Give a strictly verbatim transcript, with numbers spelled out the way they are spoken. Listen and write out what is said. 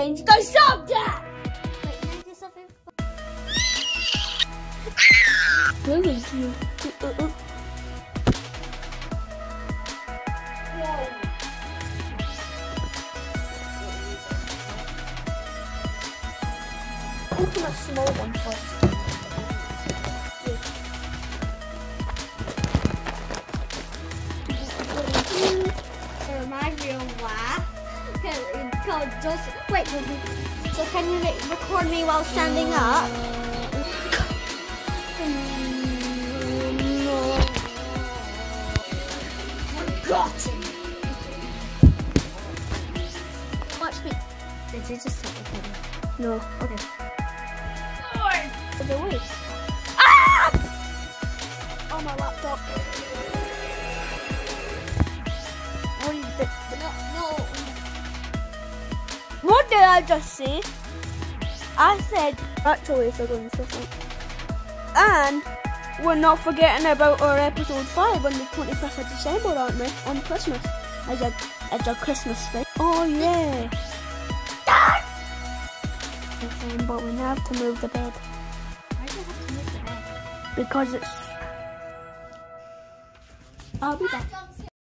change the subject! Wait, can I do something? Where is you? Uh, uh, uh. Open a small one first. For my real laugh. Cause just wait. So can you re- record me while standing up? Forgotten. Watch me. Did you just start recording? No. Okay. The way. Ah! Oh, my laptop. What is this? No, no. What did I just say? I said actually if we're going to stuff. And we're not forgetting about our episode five on the twenty-fifth of December, aren't we? On Christmas. As a, as a Christmas thing. Oh, yeah. Okay, but we now have to move the bed. Why do you have to move the bed? Because it's... I'll be back.